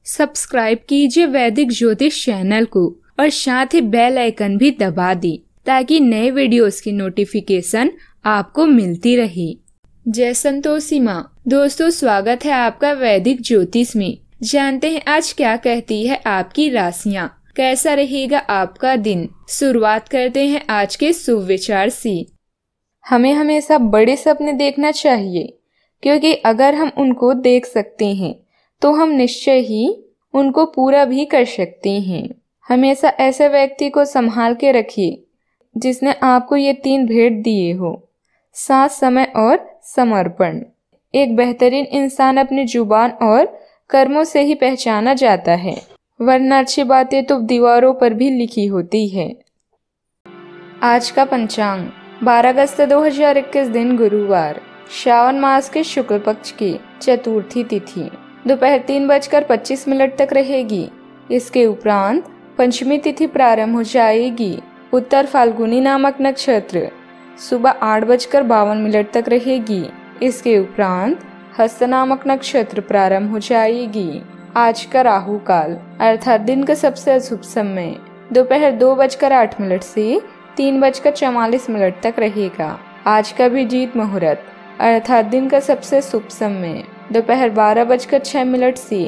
Subscribe कीजिए वैदिक ज्योतिष चैनल को और साथ ही बेल आइकन भी दबा दी ताकि नए वीडियोस की नोटिफिकेशन आपको मिलती रहे। जय संतोषी माँ। दोस्तों, स्वागत है आपका वैदिक ज्योतिष में। जानते हैं आज क्या कहती है आपकी राशियाँ, कैसा रहेगा आपका दिन। शुरुआत करते हैं आज के शुभ विचार से। हमें हमेशा बड़े सपने देखना चाहिए, क्योंकि अगर हम उनको देख सकते हैं तो हम निश्चय ही उनको पूरा भी कर सकते हैं। हमेशा ऐसे व्यक्ति को संभाल के रखिए जिसने आपको ये 3 भेंट दिए हो: साथ, समय और समर्पण। एक बेहतरीन इंसान अपनी जुबान और कर्मों से ही पहचाना जाता है, वरना अच्छी बातें तो दीवारों पर भी लिखी होती है। आज का पंचांग 12 अगस्त 2021 दिन गुरुवार, श्रावण मास के शुक्ल पक्ष की चतुर्थी तिथि दोपहर 3:25 तक रहेगी। इसके उपरांत पंचमी तिथि प्रारंभ हो जाएगी। उत्तर फाल्गुनी नामक नक्षत्र सुबह 8:52 तक रहेगी। इसके उपरांत हस्त नामक नक्षत्र प्रारंभ हो जाएगी। आज का राहु काल अर्थात दिन का सबसे अशुभ समय दोपहर 2:08 से 3:44 तक रहेगा। आज का अभिजीत मुहूर्त अर्थात दिन का सबसे शुभ समय दोपहर 12:06 से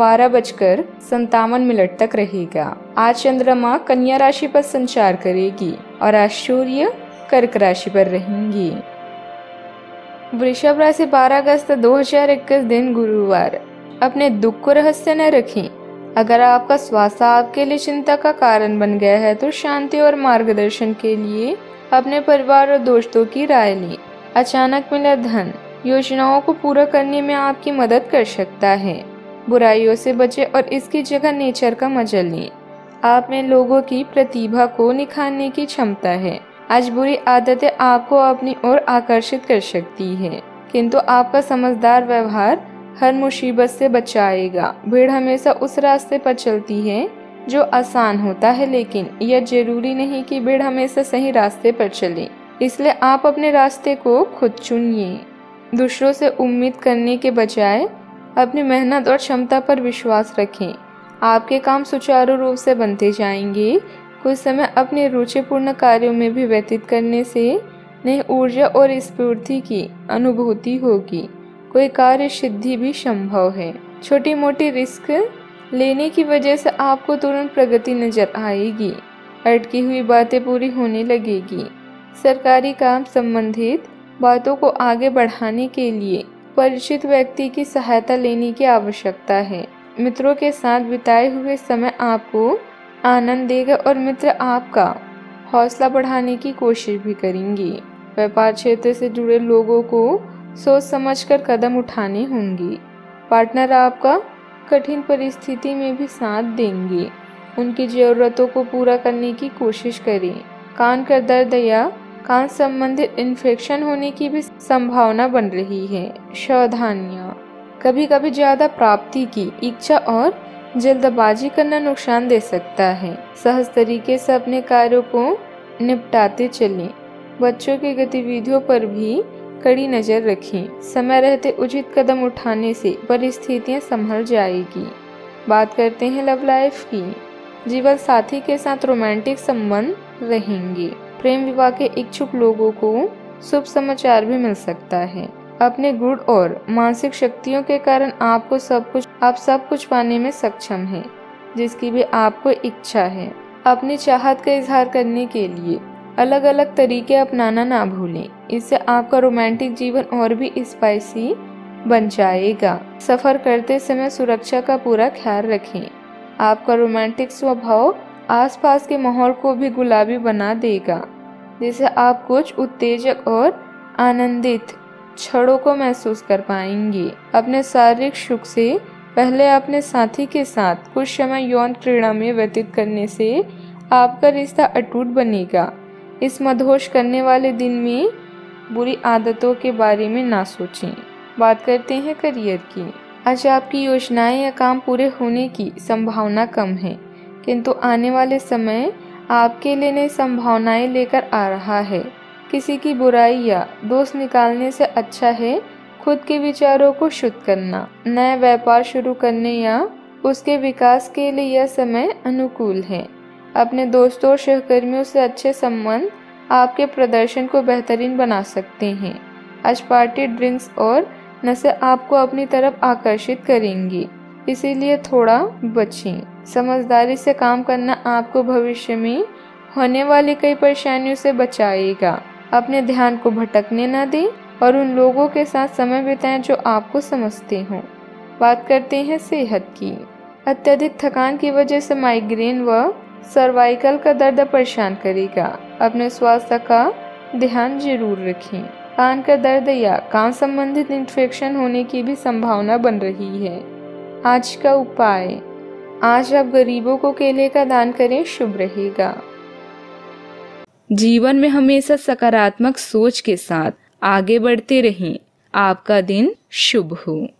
12:57 तक रहेगा। आज चंद्रमा कन्या राशि पर संचार करेगी और आज सूर्य कर्क राशि पर रहेंगी। वृषभ राशि 12 अगस्त 2021 दिन गुरुवार, अपने दुख को रहस्य न रखें। अगर आपका स्वास्थ्य आपके लिए चिंता का कारण बन गया है तो शांति और मार्गदर्शन के लिए अपने परिवार और दोस्तों की राय लें। अचानक मिला धन योजनाओं को पूरा करने में आपकी मदद कर सकता है। बुराइयों से बचें और इसकी जगह नेचर का मजा लें। आप में लोगों की प्रतिभा को निखारने की क्षमता है। आज बुरी आदतें आपको अपनी ओर आकर्षित कर सकती है, किंतु आपका समझदार व्यवहार हर मुसीबत से बचाएगा। भीड़ हमेशा उस रास्ते पर चलती है जो आसान होता है, लेकिन यह जरूरी नहीं कि भीड़ हमेशा सही रास्ते पर चले। इसलिए आप अपने रास्ते को खुद चुनिए। दूसरों से उम्मीद करने के बजाय अपनी मेहनत और क्षमता पर विश्वास रखें। आपके काम सुचारू रूप से बनते जाएंगे। कुछ समय अपने रुचिपूर्ण कार्यों में भी व्यतीत करने से नई ऊर्जा और स्फूर्ति की अनुभूति होगी। कोई कार्य सिद्धि भी संभव है। छोटी मोटी रिस्क लेने की वजह से आपको तुरंत प्रगति नजर आएगी। अटकी हुई बातें पूरी होने लगेगी। सरकारी काम संबंधित बातों को आगे बढ़ाने के लिए परिचित व्यक्ति की सहायता लेने की आवश्यकता है। मित्रों के साथ बिताए हुए समय आपको आनंद देगा और मित्र आपका हौसला बढ़ाने की कोशिश भी करेंगे। व्यापार क्षेत्र से जुड़े लोगों को सोच समझकर कदम उठाने होंगे। पार्टनर आपका कठिन परिस्थिति में भी साथ देंगे। उनकी जरूरतों को पूरा करने की कोशिश करें। कान का दर्द या कान संबंधित इन्फेक्शन होने की भी संभावना बन रही है। सावधानियां, कभी कभी ज्यादा प्राप्ति की इच्छा और जल्दबाजी करना नुकसान दे सकता है। सहज तरीके से अपने कार्यों को निपटाते चलें। बच्चों की गतिविधियों पर भी कड़ी नजर रखें। समय रहते उचित कदम उठाने से परिस्थितियां संभल जाएगी। बात करते हैं लव लाइफ की। जीवन साथी के साथ रोमांटिक संबंध रहेंगे। प्रेम विवाह के इच्छुक लोगों को शुभ समाचार भी मिल सकता है। अपने गुण और मानसिक शक्तियों के कारण आप सब कुछ पाने में सक्षम हैं, जिसकी भी आपको इच्छा है। अपनी चाहत का इजहार करने के लिए अलग अलग तरीके अपनाना ना भूलें। इससे आपका रोमांटिक जीवन और भी स्पाइसी बन जाएगा। सफर करते समय सुरक्षा का पूरा ख्याल रखें। आपका रोमांटिक स्वभाव आसपास के माहौल को भी गुलाबी बना देगा, जिससे आप कुछ उत्तेजक और आनंदित क्षणों को महसूस कर पाएंगे। अपने शारीरिक सुख से पहले अपने साथी के साथ कुछ समय यौन क्रीड़ा में व्यतीत करने से आपका रिश्ता अटूट बनेगा। इस मदहोश करने वाले दिन में बुरी आदतों के बारे में ना सोचें। बात करते हैं करियर की। आज आपकी योजनाएं या काम पूरे होने की संभावना कम है, किंतु आने वाले समय आपके लिए नई संभावनाएं लेकर आ रहा है। किसी की बुराई या दोष निकालने से अच्छा है खुद के विचारों को शुद्ध करना। नया व्यापार शुरू करने या उसके विकास के लिए यह समय अनुकूल है। अपने दोस्तों और सहकर्मियों से अच्छे संबंध आपके प्रदर्शन को बेहतरीन बना सकते हैं। आज पार्टी, ड्रिंक्स और नशे आपको अपनी तरफ आकर्षित करेंगी, इसीलिए थोड़ा बचें। समझदारी से काम करना आपको भविष्य में होने वाली कई परेशानियों से बचाएगा। अपने ध्यान को भटकने न दें और उन लोगों के साथ समय बिताएं जो आपको समझते हों। बात करते हैं सेहत की। अत्यधिक थकान की वजह से माइग्रेन व सर्वाइकल का दर्द परेशान करेगा। अपने स्वास्थ्य का ध्यान जरूर रखें। कान का दर्द या कान संबंधित इन्फेक्शन होने की भी संभावना बन रही है। आज का उपाय, आज आप गरीबों को केले का दान करें, शुभ रहेगा। जीवन में हमेशा सकारात्मक सोच के साथ आगे बढ़ते रहें। आपका दिन शुभ हो।